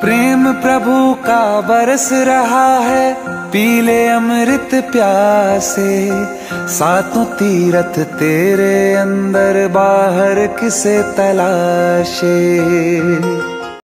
प्रेम प्रभु का बरस रहा है, पीले अमृत प्यासे। सातों तीरथ तेरे अंदर, बाहर किसे तलाशे।